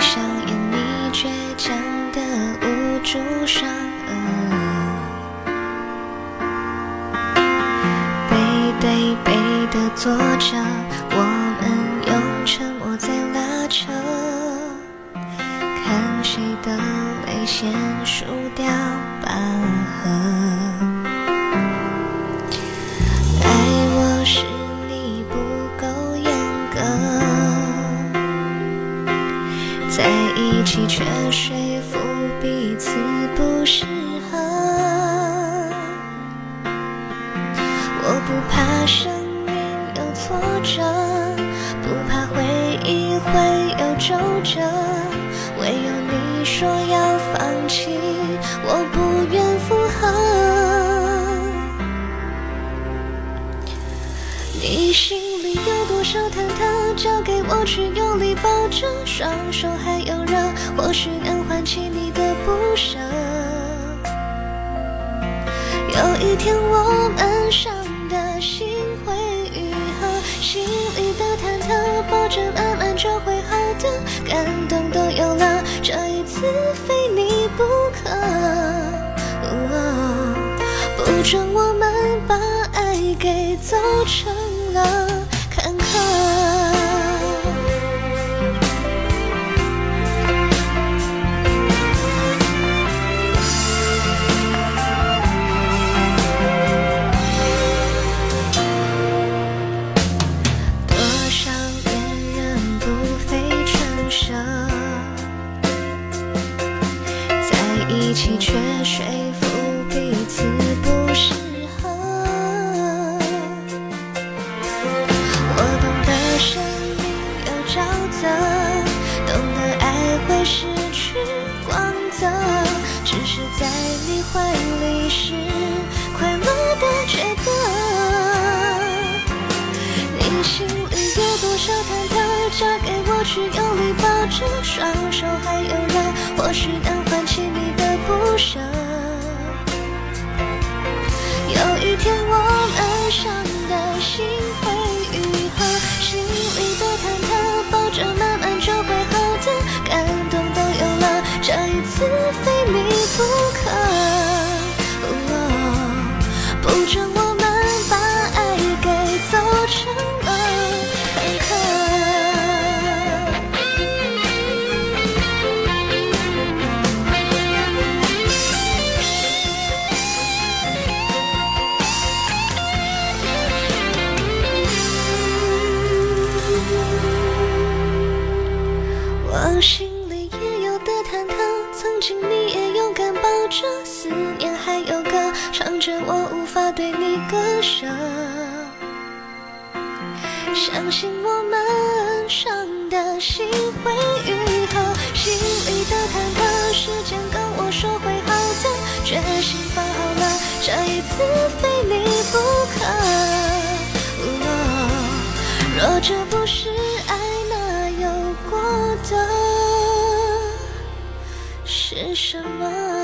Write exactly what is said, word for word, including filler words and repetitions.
想演你倔强的无助伤，背对背的坐着，我们用沉默在拉扯，看谁的泪先输掉疤痕。爱我时你不够严格，在一起却说服彼此不适合。我不怕生命有挫折，不怕回忆会有皱褶，唯有你说要放弃，我不愿附和。你心里有多少忐忑，交给我去用力抱着，双手还有热，或许能唤起你的不舍。有一天我们伤的心会愈合，心里的忐忑抱着慢慢就会好的，感动都有了，这一次非你不可。哦，不准我们把爱给走成了坎坷。一起却说服彼此不适合。我懂得生命有沼泽，懂得爱会失去光泽，只是在你怀里时快乐的觉得。你心里有多少忐忑，交给我去用力抱着，双手还有热，或许能唤起你的不舍。有一天我们伤的心会愈合，心里的忐忑抱着慢慢就会好的，感动都有了，这一次非你不可。哦，不准我们把爱给走成了坎坷。我心里也有的忐忑，曾经你也勇敢抱着，思念还有歌，唱着我无法对你割舍。相信我们伤的心会愈合，心里的忐忑，时间跟我说会好的，决心放好了，这一次非你不可。哦，若这不是爱，那有过的是什么？